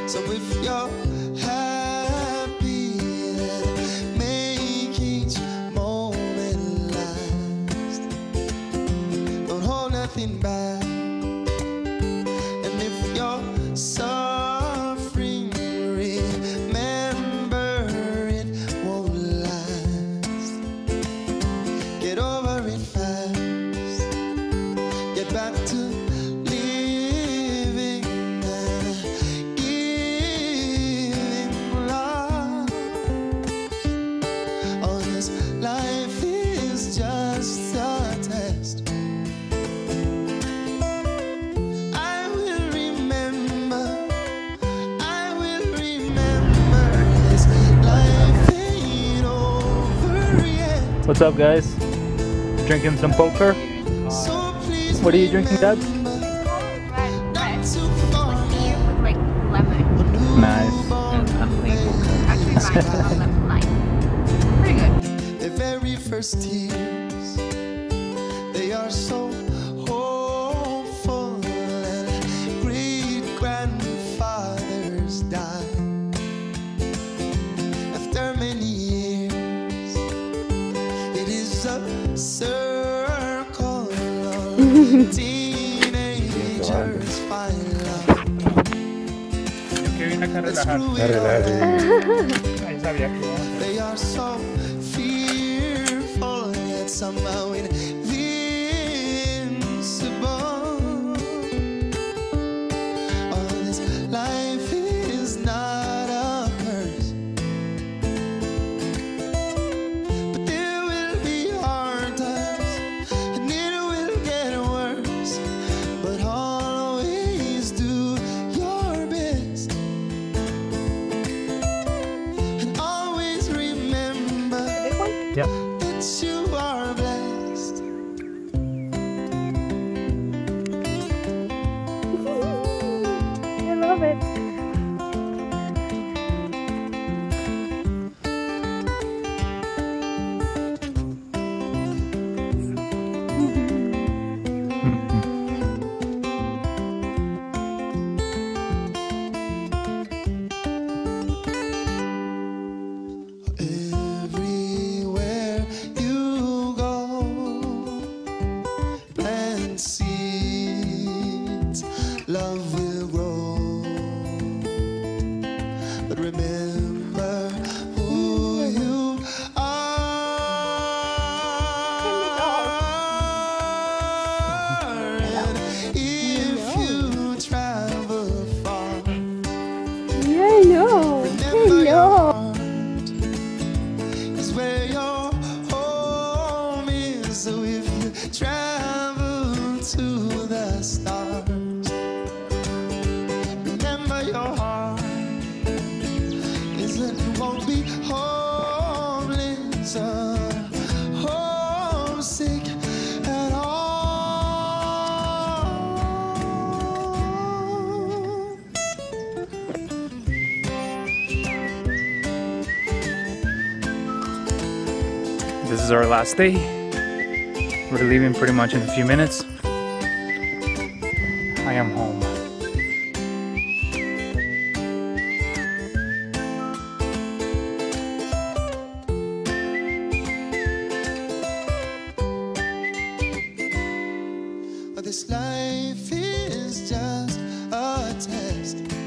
So if you're happy, then make each moment last. Don't hold nothing back. And if you're suffering, remember it won't last. Get over it fast. Get back to living and giving love. Oh, this life is just a test. I will remember this life ain't over yet. What's up, guys? Drinking some poker? So please What are you drinking, Dad? Red beer with like lemon Nice. and a flavor. Actually, mine is lemon lime. Pretty good. The very first tears, they are so hopeful, and great grandfathers died. After many years, it is a circle of teenagers find love. Let's screw it all. They are so fearful, yet somehow invincible. Oh, this life is not a curse, but there will be hard times, and it will get worse. But always do your best. And always remember Yep. that you are blessed. I love it. Everywhere you go, plant seeds, love will grow. But remember who you are. And if you travel far, Yeah, I know. remember I your know. heart is where your home is. So if you travel to the stars, remember your heart is that you won't be homeless or homesick at all. This is our last day. We're leaving pretty much in a few minutes. I am home. This life is just a test.